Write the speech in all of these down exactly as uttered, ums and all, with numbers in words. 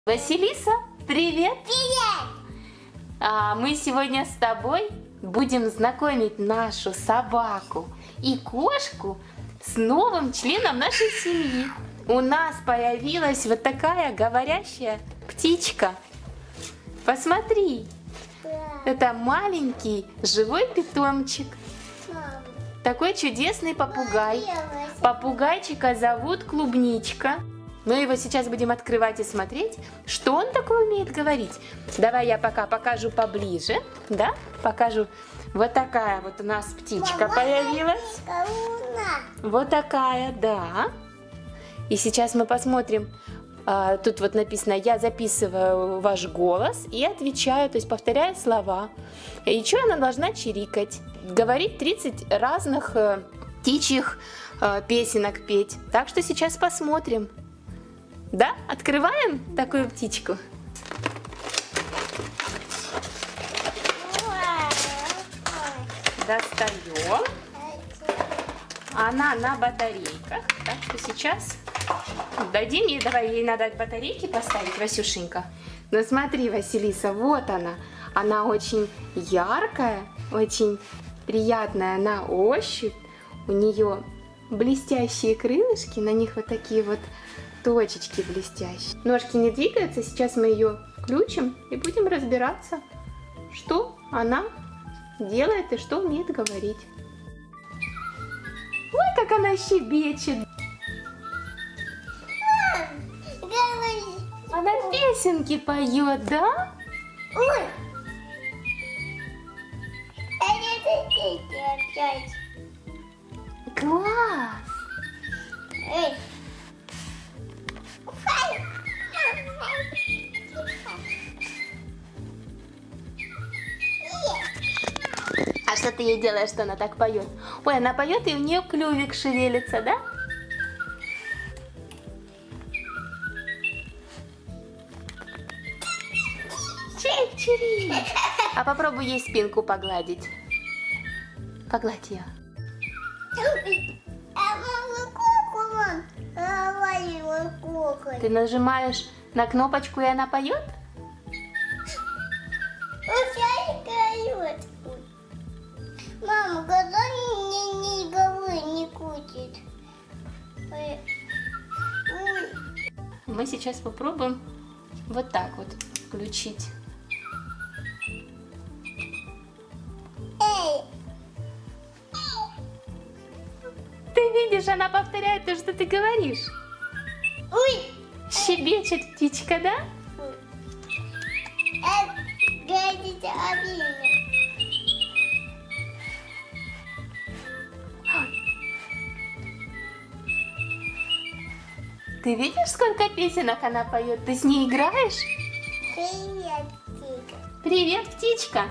Василиса, привет! Привет! А, мы сегодня с тобой будем знакомить нашу собаку и кошку с новым членом нашей семьи. У нас появилась вот такая говорящая птичка. Посмотри, Да. это маленький живой питомчик. Мам, Такой чудесный попугай. появилась. Попугайчика зовут Клубничка. Мы его сейчас будем открывать и смотреть, что он такое умеет говорить. Давай я пока покажу поближе, да? Покажу. Вот такая вот у нас птичка Мама, появилась. Луна. Вот такая, да. И сейчас мы посмотрим. а, Тут вот написано: я записываю ваш голос и отвечаю, то есть повторяю слова. И что она должна чирикать? Говорить тридцать разных э, птичьих э, песенок петь. Так что сейчас посмотрим. Да? Открываем такую птичку. Достаем. Она на батарейках. Так что сейчас дадим ей, давай, ей надо батарейки поставить, Васюшенька. Ну смотри, Василиса, вот она. Она очень яркая, очень приятная на ощупь. У нее блестящие крылышки, на них вот такие вот точечки блестящие. Ножки не двигаются, сейчас мы ее включим и будем разбираться, что она делает и что умеет говорить. Ой, как она щебечет. Говори. Она песенки поет, да? Ой. Это ты опять. Класс! Эй. А что ты ей делаешь, что она так поет? Ой, она поет, и у нее клювик шевелится, да? Чик-чирик. А попробуй ей спинку погладить. Погладь ее. А мама куку, мам. Говорила куку. Ты нажимаешь на кнопочку, и она поет? Уже играют. Мама, когда мне не головы не крутит. Ой. Ой. Мы сейчас попробуем вот так вот включить. Эй. Ты видишь, она повторяет то, что ты говоришь. Ой. Щебечет птичка, да? Это гадит обильно. Ты видишь, сколько песенок она поет? Ты с ней играешь? Привет, Тика. Привет, птичка!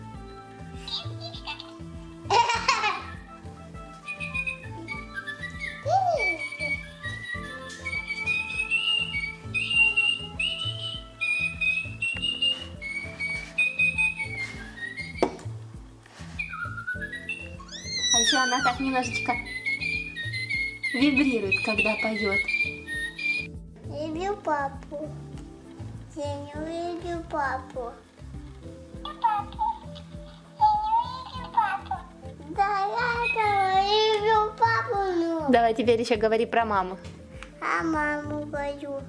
А еще она так немножечко вибрирует, когда поет. Люблю папу. Я не люблю папу. Папу. Я не люблю папу. Да, я люблю папу, ну. Давай теперь еще говори про маму. А маму говорю.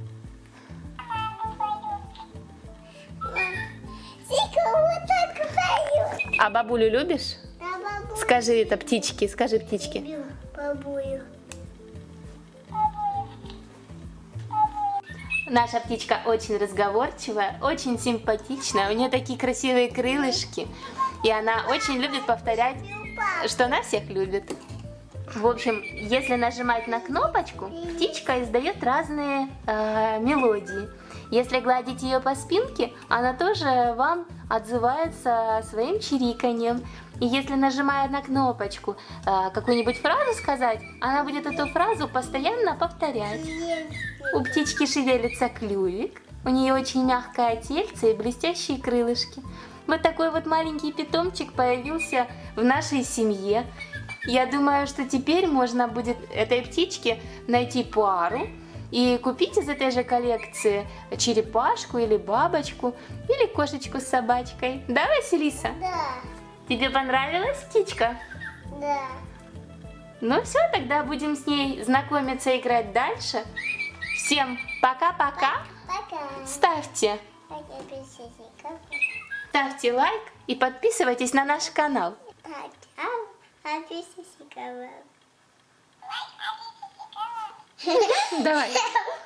Тика вот так поет. А бабулю любишь? А бабу Скажи это птичке, скажи птичке. люблю бабулю. Наша птичка очень разговорчивая, очень симпатичная, у нее такие красивые крылышки, и она очень любит повторять, что она всех любит. В общем, если нажимать на кнопочку, птичка издает разные э, мелодии. Если гладить ее по спинке, она тоже вам отзывается своим чириканьем. И если нажимая на кнопочку э, какую-нибудь фразу сказать, она будет эту фразу постоянно повторять. У птички шевелится клювик, у нее очень мягкое тельце и блестящие крылышки. Вот такой вот маленький питомчик появился в нашей семье. Я думаю, что теперь можно будет этой птичке найти пару и купить из этой же коллекции черепашку или бабочку, или кошечку с собачкой. Да, Василиса? Да. Тебе понравилась птичка? Да. Ну все, тогда будем с ней знакомиться и играть дальше. Всем пока-пока. Пока. Ставьте, Пока, принцессика. ставьте лайк и подписывайтесь на наш канал. Пока, а принцессика. Давай.